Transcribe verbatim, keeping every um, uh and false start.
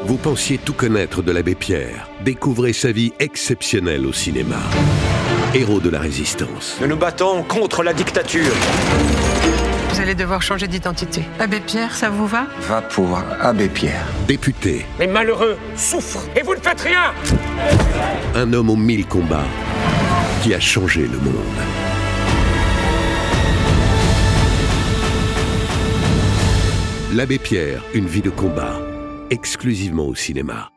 Vous pensiez tout connaître de l'abbé Pierre. Découvrez sa vie exceptionnelle au cinéma. Héros de la résistance. Nous nous battons contre la dictature. Vous allez devoir changer d'identité. Abbé Pierre, ça vous va? Va pour Abbé Pierre. Député. Les malheureux souffrent et vous ne faites rien. Un homme aux mille combats qui a changé le monde. L'abbé Pierre, une vie de combat, exclusivement au cinéma.